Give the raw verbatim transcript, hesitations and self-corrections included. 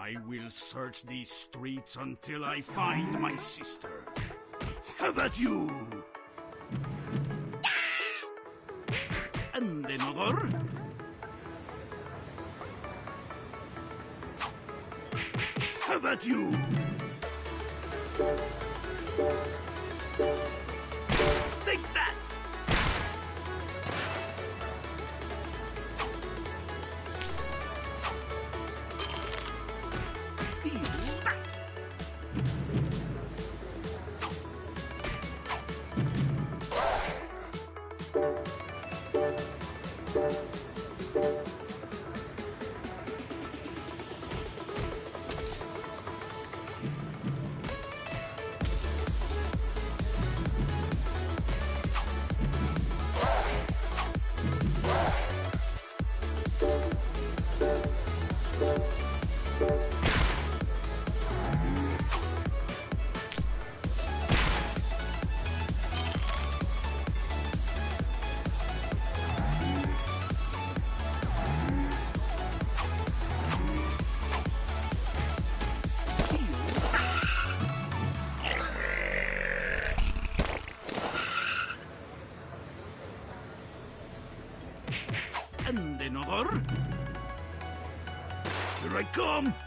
I will search these streets until I find my sister. Have at you! And another? Have at you! Take that! Feel that! And another? Here I come!